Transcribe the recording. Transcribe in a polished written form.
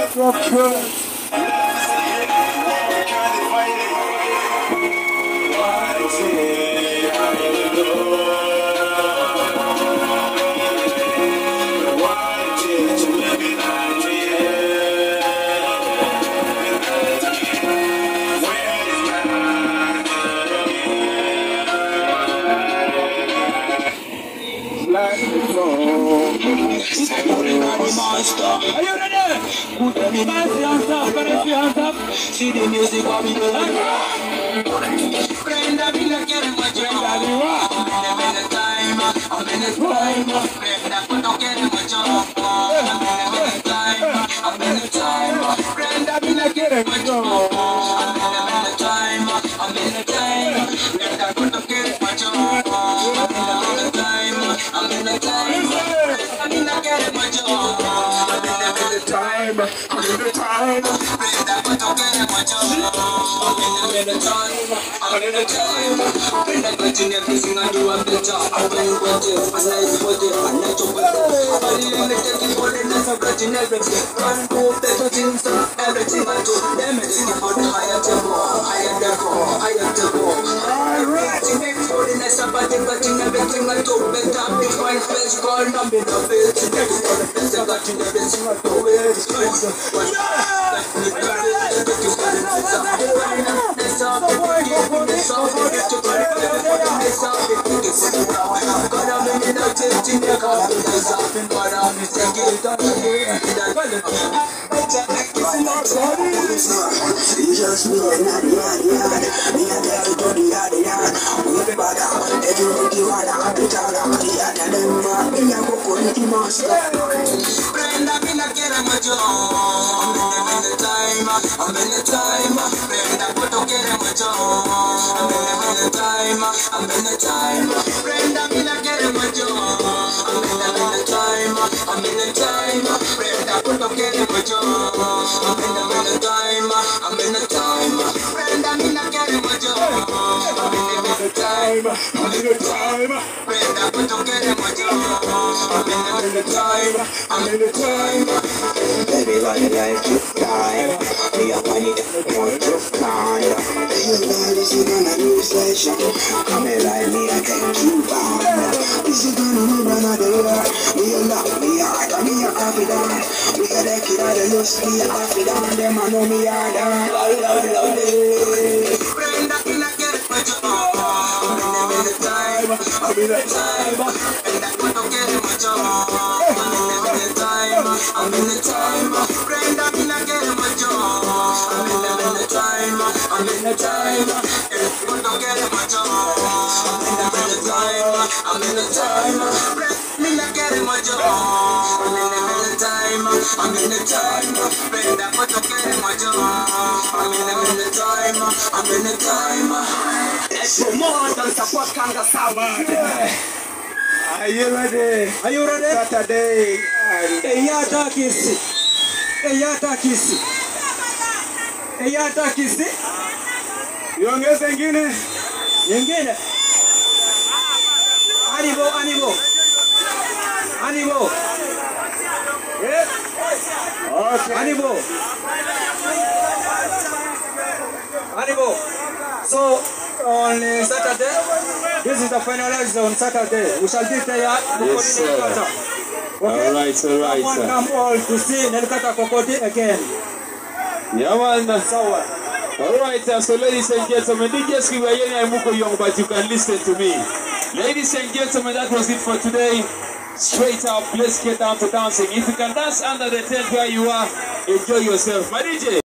Are you ready? Put them in hands up, hands up. See the music of me. Friend, I've been getting my job. I'm in the time. I'm in the time. Friend, I've been getting my job. I'm in the time. I'm in the time. Friend, I've been getting my job. I'm in the time. I'm in the time. Friend, I've been getting my job. I'm in the time. I'm in the time. I'm in my job. I'm in the time. I'm in the time. Friend, I'm in my job. I'm in the time. I'm in the time. Friend, I'm getting everything I do. I'm better. I'm going to get it. I like it. I like to put it. I'm limited to what it is. I'm getting everything. Run to better things. Everything I do. Them is for the higher tempo. Higher tempo. Higher tempo. Alright. Holiness about it, but in everything I do. Better be fine. Fresh gold. I'm in the bed. I'm getting everything I do. I'm in the time, friend, I put together my job. I'm in the time, I'm in the time, friend, I'm in my job. I'm in the time, I'm in the time, friend, I put together my job. I'm in the time, I'm in the time, friend, I'm in my job. I'm in the time, I'm in the time, friend, I put together my job. I'm in the time, I'm in the time. Everybody like to die. We are money that want to fly. Everybody sitting on a new station. Come and ride me, I can't you down. This is gonna move another way. We are not, we are, me a copy down. We got that kid out of loose, me a copy down. Them I know me are down. Friend, I feel like get my job. I'm in the time, I'm in the time. And I put on getting my job. I'm in the time, I'm in the time. Friend, I feel like getting my job. I'm in the time, I'm in the time. And I put on getting my job. I'm in the time, I'm in the time. Friend, me not getting my job. I'm in the time, I'm in the time. Friend, I put on getting my job. I'm in the time, I'm in the time. So more than support Kanga Sawa. Are you ready? Are you ready? Saturday. Eyata kisi. Eyata kisi. Eyata kisi. Yongeze ingine. Nyingine. Animal, animal. Animal. Yes. Okay. Animal. Animal. So on Saturday, this is the finalized on Saturday. We shall be there. Yes, sir. Okay? Alright, alright. Someone come all to see Nelkata Kokoti again. Yeah, man. So alright, so ladies and gentlemen, just give a Muko Young, but you can listen to me. Ladies and gentlemen, that was it for today. Straight up, let's get down to dancing. If you can dance under the tent where you are, enjoy yourself. My DJ.